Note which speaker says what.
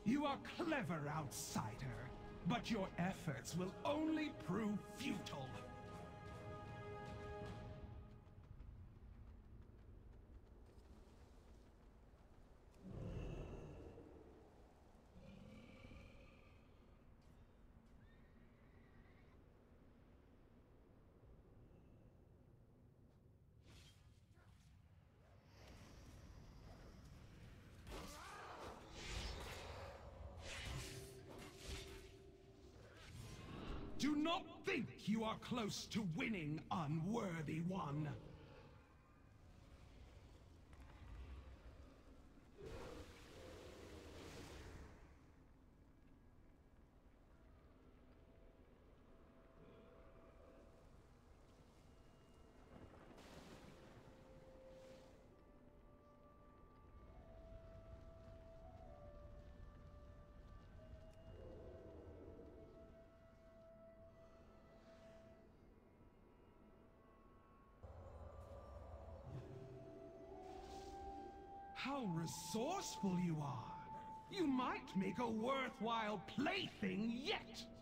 Speaker 1: You are clever, outsider, but your efforts will only prove futile. Do not think you are close to winning, unworthy one. How resourceful you are! You might make a worthwhile plaything yet!